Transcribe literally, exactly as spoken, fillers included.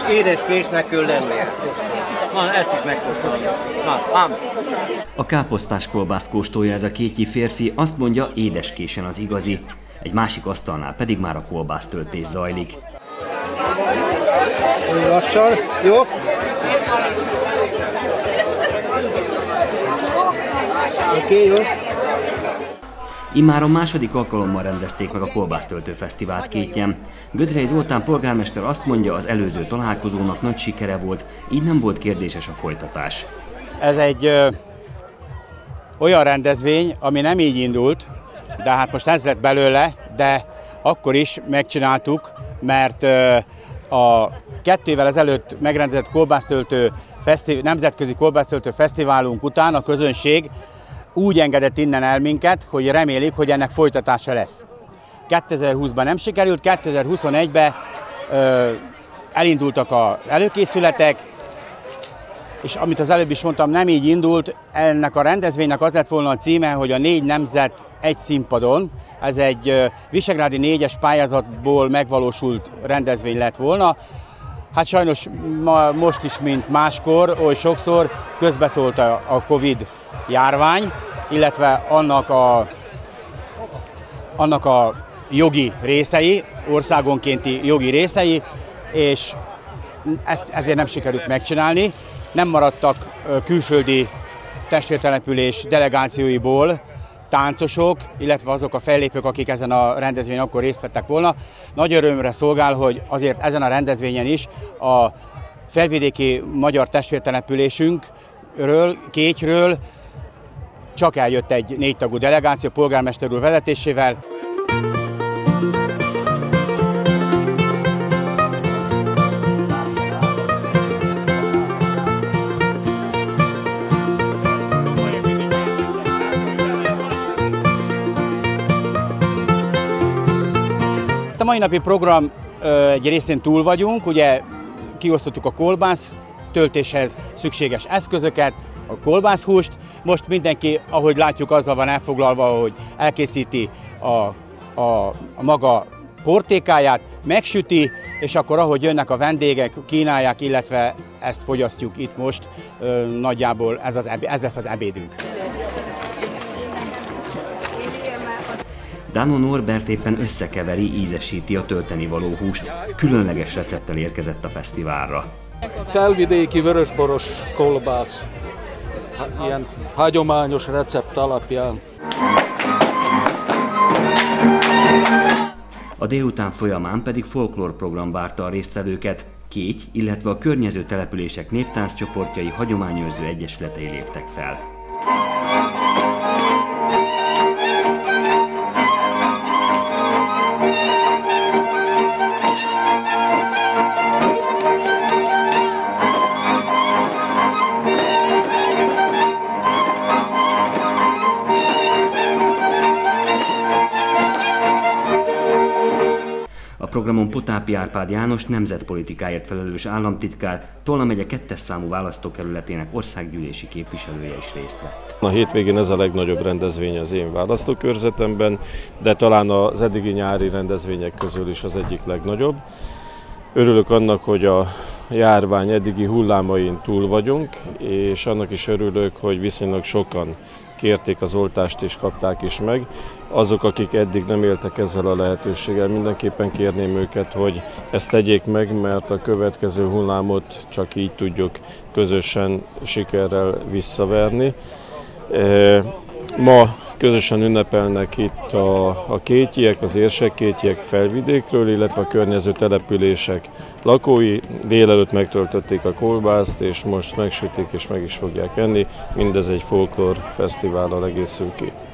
édeskésnek kell lennie. Na, ezt is megkóstolom. Na, ám. A káposztás kolbászt kóstolja ez a kétyi férfi, azt mondja, édeskésen az igazi. Egy másik asztalnál pedig már a kolbásztöltés zajlik. Lassan, jó? Oké, jó. Immáron második alkalommal rendezték meg a kolbásztöltő fesztivált Kétjen. Gödrei Zoltán polgármester azt mondja, az előző találkozónak nagy sikere volt, így nem volt kérdéses a folytatás. Ez egy ö, olyan rendezvény, ami nem így indult, de hát most ez lett belőle, de akkor is megcsináltuk, mert ö, a kettő évvel ezelőtt megrendezett kolbásztöltő fesztiv- nemzetközi kolbásztöltő fesztiválunk után a közönség úgy engedett innen el minket, hogy remélik, hogy ennek folytatása lesz. kétezer-húszban nem sikerült, kétezer-huszonegyben ö, elindultak az előkészületek, és amit az előbb is mondtam, nem így indult. Ennek a rendezvénynek az lett volna a címe, hogy a négy nemzet egy színpadon. Ez egy ö, visegrádi négyes pályázatból megvalósult rendezvény lett volna. Hát sajnos ma, most is, mint máskor, oly sokszor közbeszólt a, a Covid járvány, illetve annak a, annak a jogi részei, országonkénti jogi részei, és ezt ezért nem sikerült megcsinálni. Nem maradtak külföldi testvértelepülés delegációiból táncosok, illetve azok a fellépők, akik ezen a rendezvényen akkor részt vettek volna. Nagy örömre szolgál, hogy azért ezen a rendezvényen is a felvidéki magyar testvértelepülésünkről, Kétről csak eljött egy négytagú delegáció polgármester úr vezetésével. A mai napi program egy részén túl vagyunk, ugye kiosztottuk a kolbász töltéshez szükséges eszközöket, a kolbászhúst. Most mindenki, ahogy látjuk, azzal van elfoglalva, hogy elkészíti a, a, a maga portékáját, megsüti, és akkor ahogy jönnek a vendégek, kínálják, illetve ezt fogyasztjuk itt most, nagyjából ez, az, ez lesz az ebédünk. Dánó Norbert éppen összekeveri, ízesíti a tölteni való húst. Különleges recepttel érkezett a fesztiválra. Felvidéki vörösboros kolbász, ilyen hagyományos recept alapján. A délután folyamán pedig folklórprogram várta a résztvevőket. Kéty, illetve a környező települések néptánccsoportjai hagyományőrző egyesületei léptek fel. A programon Potápi Árpád János nemzetpolitikáért felelős államtitkár, Tolna megye kettes számú választókerületének országgyűlési képviselője is részt vett. A hétvégén ez a legnagyobb rendezvény az én választókörzetemben, de talán az eddigi nyári rendezvények közül is az egyik legnagyobb. Örülök annak, hogy a járvány eddigi hullámain túl vagyunk, és annak is örülök, hogy viszonylag sokan kérték az oltást és kapták is meg. Azok, akik eddig nem éltek ezzel a lehetőséggel, mindenképpen kérném őket, hogy ezt tegyék meg, mert a következő hullámot csak így tudjuk közösen sikerrel visszaverni. Ma közösen ünnepelnek itt a, a kétyiek, az érsekkétyiek Felvidékről, illetve a környező települések lakói. Délelőtt megtöltötték a kolbászt, és most megsütik és meg is fogják enni. Mindez egy folklór fesztivállal egészül ki.